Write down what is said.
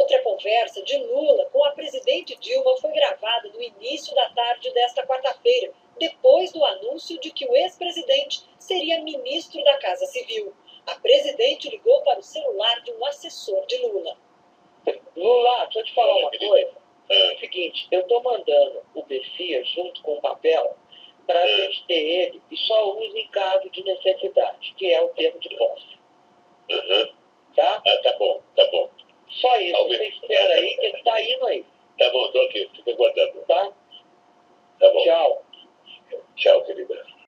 Outra conversa de Lula com a presidente Dilma foi gravada no início da tarde desta quarta-feira, depois do anúncio de que o ex-presidente seria ministro da Casa Civil. A presidente ligou para o celular de um assessor de Lula. Lula, deixa eu te falar uma coisa. É o seguinte, eu estou mandando o Messias junto com o papel para a gente ter ele e só usa em caso de necessidade, que é o termo de posse. Tá?